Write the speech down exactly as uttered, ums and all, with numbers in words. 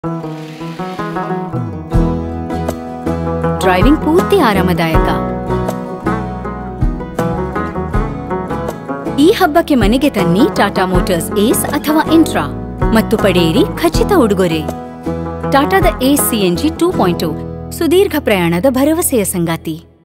Driving ಪೂರ್ತಿ ಆರಾಮದಾಯಕ. ಈ ಹಬ್ಬಕ್ಕೆ ಮನೆಗೆ ತನ್ನಿ ಟಾಟಾ ಮೋಟಾರ್ಸ್ ಏಸ್ ಅಥವಾ ಇಂಟ್ರಾ ಮತ್ತು ಪಡೆಯಿರಿ ಖಚಿತ ಉಡುಗೊರೆ. ಟಾಟಾದ Ace CNG two point two ಸುದೀರ್ಘ ಪ್ರಯಾಣದ ಭರವಸೆಯ ಸಂಗಾತಿ.